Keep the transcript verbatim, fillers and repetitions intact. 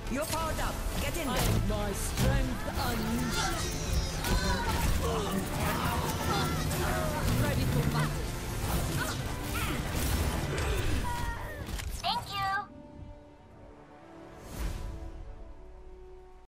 You're powered up. Get in there. My strength unleashed.